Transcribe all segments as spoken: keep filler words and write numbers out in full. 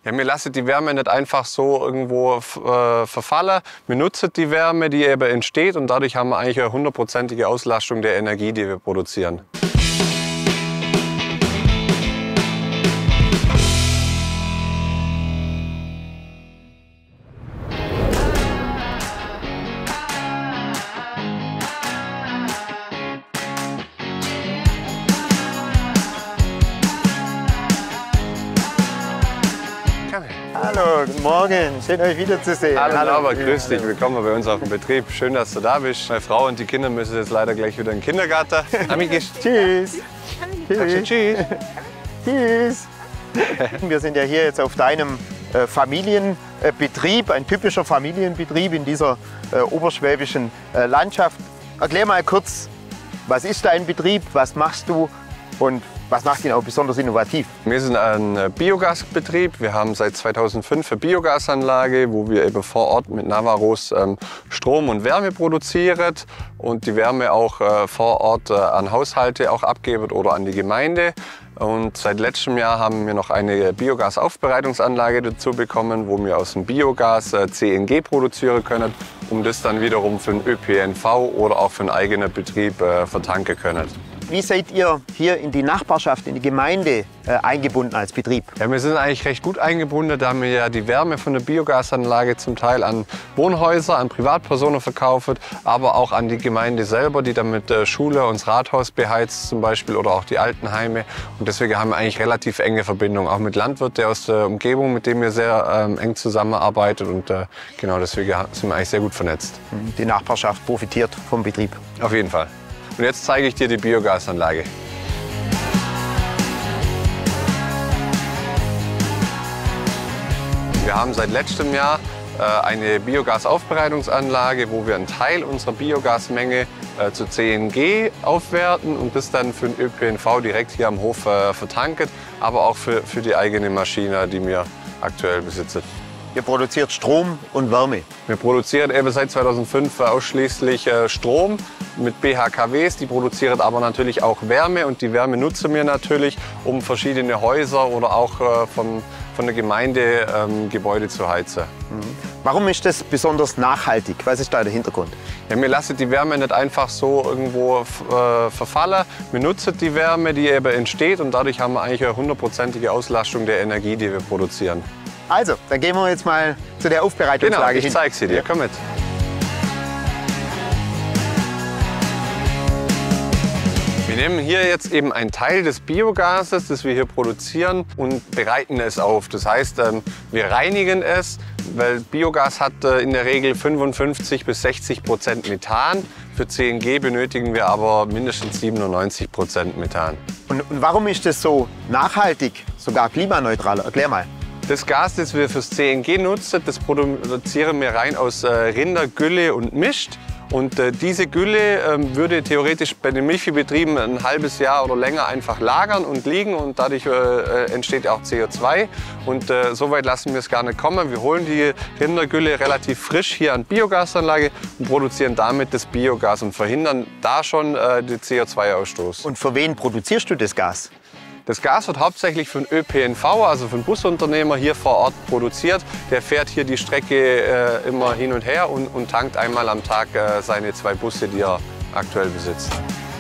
Ja, wir lassen die Wärme nicht einfach so irgendwo äh, verfallen. Wir nutzen die Wärme, die eben entsteht, und dadurch haben wir eigentlich eine hundertprozentige Auslastung der Energie, die wir produzieren. Hallo, guten Morgen. Schön, euch wiederzusehen. Hallo, Hallo Norbert, grüß dich. Willkommen bei uns auf dem Betrieb. Schön, dass du da bist. Meine Frau und die Kinder müssen jetzt leider gleich wieder in den Kindergarten. Amigis. Tschüss. Tschüss. Tschüss. Tschüss. Wir sind ja hier jetzt auf deinem äh, Familienbetrieb, ein typischer Familienbetrieb in dieser äh, oberschwäbischen äh, Landschaft. Erklär mal kurz, was ist dein Betrieb, was machst du und was macht ihn auch besonders innovativ? Wir sind ein Biogasbetrieb. Wir haben seit zweitausendfünf eine Biogasanlage, wo wir eben vor Ort mit Navaros ähm, Strom und Wärme produzieren und die Wärme auch äh, vor Ort äh, an Haushalte auch abgeben oder an die Gemeinde. Und seit letztem Jahr haben wir noch eine Biogasaufbereitungsanlage dazu bekommen, wo wir aus dem Biogas äh, C N G produzieren können, um das dann wiederum für den Ö P N V oder auch für einen eigenen Betrieb äh, vertanken können. Wie seid ihr hier in die Nachbarschaft, in die Gemeinde äh, eingebunden als Betrieb? Ja, wir sind eigentlich recht gut eingebunden, da wir ja die Wärme von der Biogasanlage zum Teil an Wohnhäuser, an Privatpersonen verkaufen, aber auch an die Gemeinde selber, die dann mit der Schule und das Rathaus beheizt zum Beispiel oder auch die Altenheime. Und deswegen haben wir eigentlich relativ enge Verbindungen, auch mit Landwirten aus der Umgebung, mit denen wir sehr ähm, eng zusammenarbeiten. Und äh, genau deswegen sind wir eigentlich sehr gut vernetzt. Die Nachbarschaft profitiert vom Betrieb? Auf jeden Fall. Und jetzt zeige ich dir die Biogasanlage. Wir haben seit letztem Jahr äh, eine Biogasaufbereitungsanlage, wo wir einen Teil unserer Biogasmenge äh, zu C N G aufwerten und das dann für den Ö P N V direkt hier am Hof äh, vertanken, aber auch für, für die eigene Maschine, die wir aktuell besitzen. Ihr produziert Strom und Wärme? Wir produzieren eben seit zweitausendfünf ausschließlich äh, Strom mit B H K Ws. Die produzieren aber natürlich auch Wärme und die Wärme nutzen wir natürlich, um verschiedene Häuser oder auch äh, von, von der Gemeinde ähm, Gebäude zu heizen. Mhm. Warum ist das besonders nachhaltig? Was ist da der Hintergrund? Ja, wir lassen die Wärme nicht einfach so irgendwo äh, verfallen. Wir nutzen die Wärme, die eben entsteht, und dadurch haben wir eigentlich eine hundertprozentige Auslastung der Energie, die wir produzieren. Also, dann gehen wir jetzt mal zu der Aufbereitungsanlage hin. Genau, ich zeige sie dir. Ja. Komm mit. Wir nehmen hier jetzt eben einen Teil des Biogases, das wir hier produzieren, und bereiten es auf. Das heißt, wir reinigen es, weil Biogas hat in der Regel fünfundfünfzig bis sechzig Prozent Methan. Für C N G benötigen wir aber mindestens siebenundneunzig Prozent Methan. Und, und warum ist das so nachhaltig, sogar klimaneutral? Erklär mal. Das Gas, das wir fürs C N G nutzen, das produzieren wir rein aus äh, Rindergülle und Mischt. Und äh, diese Gülle äh, würde theoretisch bei den Milchviehbetrieben ein halbes Jahr oder länger einfach lagern und liegen, und dadurch äh, entsteht auch C O zwei. Und äh, so weit lassen wir es gar nicht kommen. Wir holen die Rindergülle relativ frisch hier an die Biogasanlage und produzieren damit das Biogas und verhindern da schon äh, den C O zwei Ausstoß. Und für wen produzierst du das Gas? Das Gas wird hauptsächlich für den Ö P N V, also für den Busunternehmer, hier vor Ort produziert. Der fährt hier die Strecke äh, immer hin und her und, und tankt einmal am Tag äh, seine zwei Busse, die er aktuell besitzt.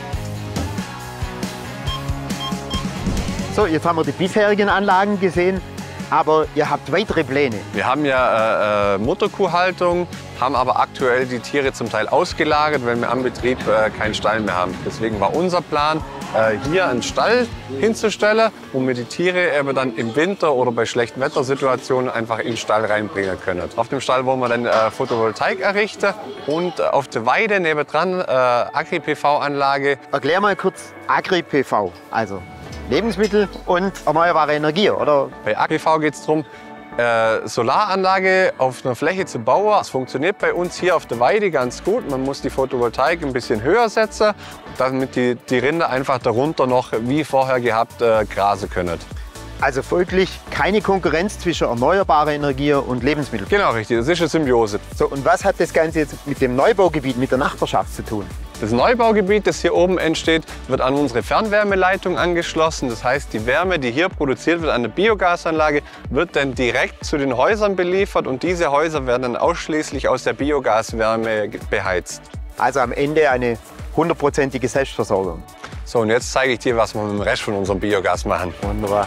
So, jetzt haben wir die bisherigen Anlagen gesehen, aber ihr habt weitere Pläne. Wir haben ja äh, Mutterkuhhaltung, haben aber aktuell die Tiere zum Teil ausgelagert, weil wir am Betrieb äh, keinen Stall mehr haben. Deswegen war unser Plan, äh, hier einen Stall hinzustellen, wo wir die Tiere eben dann im Winter oder bei schlechten Wettersituationen einfach in den Stall reinbringen können. Auf dem Stall wollen wir dann äh, Photovoltaik errichten und äh, auf der Weide nebendran äh, Agri-P V-Anlage. Erklär mal kurz Agri-P V, also Lebensmittel und erneuerbare Energie, oder? Bei Agri-P V geht es darum, äh, Solaranlage auf einer Fläche zu bauen. Das funktioniert bei uns hier auf der Weide ganz gut. Man muss die Photovoltaik ein bisschen höher setzen, damit die, die Rinder einfach darunter noch, wie vorher gehabt, äh, grasen können. Also folglich keine Konkurrenz zwischen erneuerbarer Energie und Lebensmitteln. Genau, richtig. Das ist eine Symbiose. So, und was hat das Ganze jetzt mit dem Neubaugebiet, mit der Nachbarschaft zu tun? Das Neubaugebiet, das hier oben entsteht, wird an unsere Fernwärmeleitung angeschlossen. Das heißt, die Wärme, die hier produziert wird an der Biogasanlage, wird dann direkt zu den Häusern beliefert und diese Häuser werden dann ausschließlich aus der Biogaswärme beheizt. Also am Ende eine hundertprozentige Selbstversorgung. So, und jetzt zeige ich dir, was wir mit dem Rest von unserem Biogas machen. Wunderbar.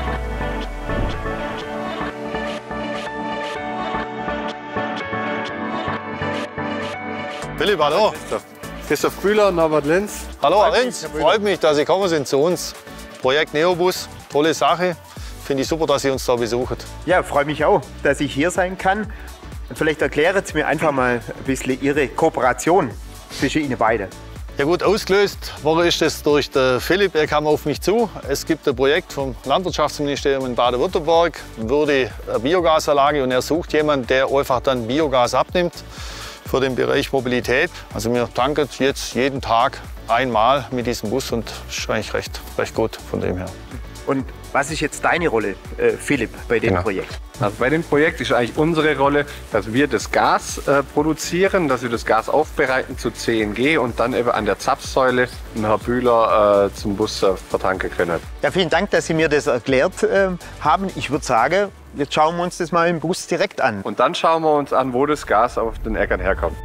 Philipp, hallo. Christoph Kühler, Norbert Linz. Hallo, Herr Linz. Freut mich, dass Sie gekommen sind zu uns. Projekt Neobus, tolle Sache. Finde ich super, dass Sie uns da besuchen. Ja, freue mich auch, dass ich hier sein kann. Vielleicht erklären Sie mir einfach mal ein bisschen Ihre Kooperation zwischen Ihnen beiden. Ja gut, ausgelöst worden ist es durch den Philipp. Er kam auf mich zu. Es gibt ein Projekt vom Landwirtschaftsministerium in Baden-Württemberg, würde eine Biogasanlage, und er sucht jemanden, der einfach dann Biogas abnimmt für den Bereich Mobilität. Also wir tanken jetzt jeden Tag einmal mit diesem Bus und das ist eigentlich recht, recht gut von dem her. Und was ist jetzt deine Rolle, äh, Philipp, bei dem Genau. Projekt? Also bei dem Projekt ist eigentlich unsere Rolle, dass wir das Gas äh, produzieren, dass wir das Gas aufbereiten zu C N G und dann eben an der Zapfsäule einen Herr Bühler äh, zum Bus äh, vertanken können. Ja, vielen Dank, dass Sie mir das erklärt äh, haben. Ich würde sagen, jetzt schauen wir uns das mal im Bus direkt an. Und dann schauen wir uns an, wo das Gas auf den Äckern herkommt.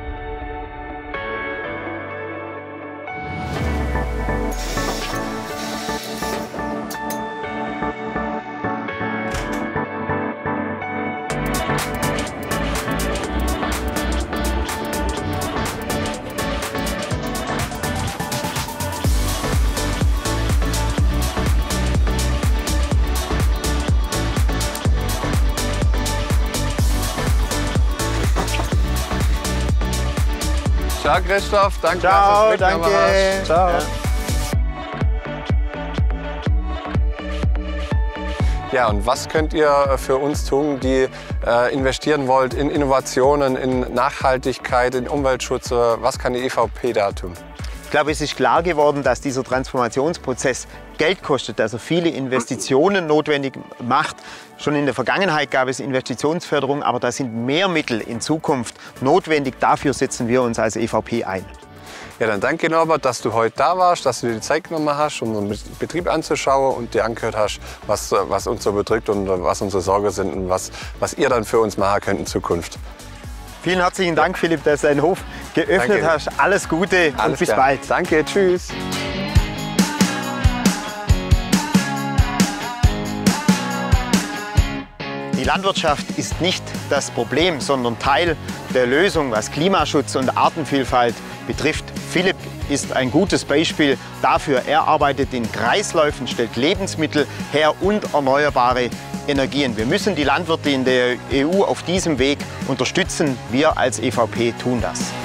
Ciao Christoph, danke, Ciao, dass du es mitgenommen danke. hast. Ciao. Ja, und was könnt ihr für uns tun, die äh, investieren wollt in Innovationen, in Nachhaltigkeit, in Umweltschutz? Was kann die E V P da tun? Ich glaube, es ist klar geworden, dass dieser Transformationsprozess Geld kostet, dass er viele Investitionen notwendig macht. Schon in der Vergangenheit gab es Investitionsförderung, aber da sind mehr Mittel in Zukunft notwendig. Dafür setzen wir uns als E V P ein. Ja, dann danke Norbert, dass du heute da warst, dass du dir die Zeit genommen hast, um unseren Betrieb anzuschauen und dir angehört hast, was, was uns so bedrückt und was unsere Sorgen sind und was, was ihr dann für uns machen könnt in Zukunft. Vielen herzlichen Dank, Philipp, dass du deinen Hof geöffnet Danke. hast. Alles Gute und Alles bis klar. bald. Danke, tschüss. Die Landwirtschaft ist nicht das Problem, sondern Teil der Lösung, was Klimaschutz und Artenvielfalt betrifft. Philipp ist ein gutes Beispiel dafür. Er arbeitet in Kreisläufen, stellt Lebensmittel her und erneuerbare Energien. Wir müssen die Landwirte in der E U auf diesem Weg unterstützen. Wir als E V P tun das.